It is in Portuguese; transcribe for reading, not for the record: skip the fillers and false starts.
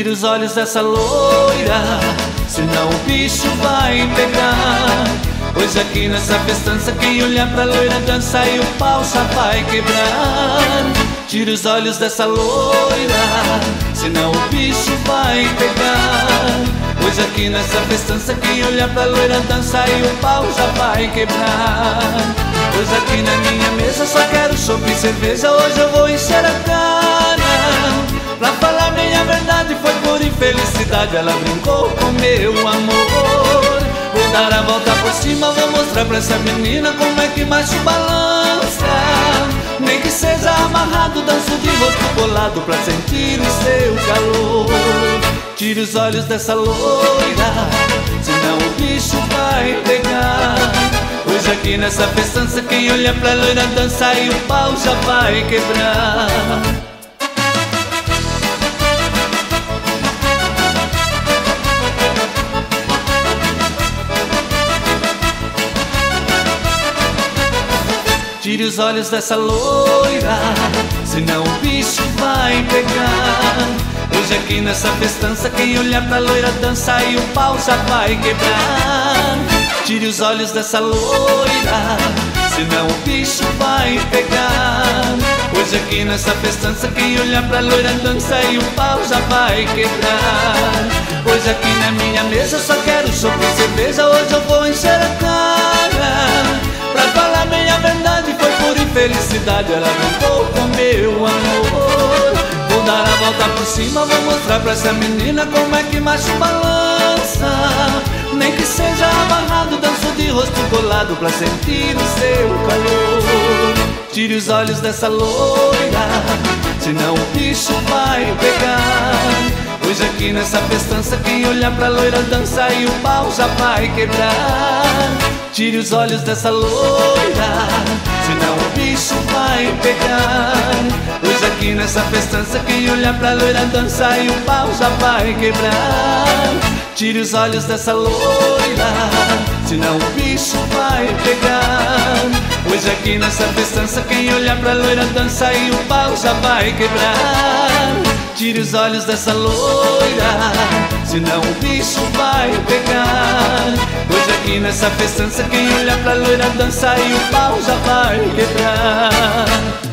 Tira os olhos dessa loira, senão o bicho vai pegar. Pois aqui nessa festança quem olhar pra loira dança e o pau já vai quebrar. Tira os olhos dessa loira, senão o bicho vai pegar. Pois aqui nessa festança quem olhar pra loira dança e o pau já vai quebrar. Pois aqui na minha mesa só quero chopp e cerveja, hoje eu vou encher a cara. Pra falar bem a verdade foi por infelicidade, ela brincou com meu amor. Vou dar a volta por cima, vou mostrar pra essa menina como é que macho balança. Nem que seja amarrado, danço de rosto colado pra sentir o seu calor. Tire os olhos dessa loira, senão o bicho vai pegar. Hoje aqui nessa festança quem olha pra loira dança e o pau já vai quebrar. Tire os olhos dessa loira, senão o bicho vai pegar. Hoje aqui nessa festança quem olhar pra loira dança e o pau já vai quebrar. Tire os olhos dessa loira, senão o bicho vai pegar. Hoje aqui nessa festança quem olhar pra loira dança e o pau já vai quebrar. Hoje aqui na minha mesa só quero chopp e cerveja, hoje eu vou encher a cara. Pra falar bem a verdade foi por infelicidade, ela brincou com meu amor. Vou dar a volta por cima, vou mostrar pra essa menina como é que macho balança. Nem que seja amarrado, danço de rosto colado pra sentir o seu calor. Tire os olhos dessa loira, senão o bicho vai pegar. Hoje aqui nessa festança quem olhar pra loira dança e o pau já vai quebrar. Tire os olhos dessa loira, senão o bicho vai pegar. Hoje aqui nessa festança quem olhar pra loira dança e o pau já vai quebrar. Tire os olhos dessa loira, senão o bicho vai pegar. Hoje aqui nessa festança quem olhar pra loira dança e o pau já vai quebrar. Tire os olhos dessa loira, senão o bicho vai pegar. Hoje aqui nessa festança quem olhar pra loira dança e o pau já vai quebrar.